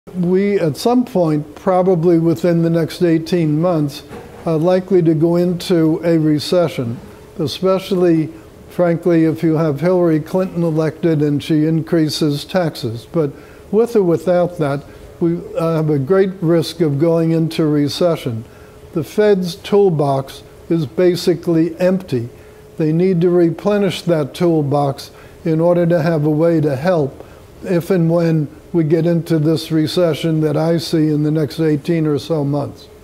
We, at some point, probably within the next 18 months, are likely to go into a recession, especially, frankly, if you have Hillary Clinton elected and she increases taxes. But with or without that, we have a great risk of going into recession. The Fed's toolbox is basically empty. They need to replenish that toolbox in order to have a way to help if and when we get into this recession that I see in the next 18 or so months.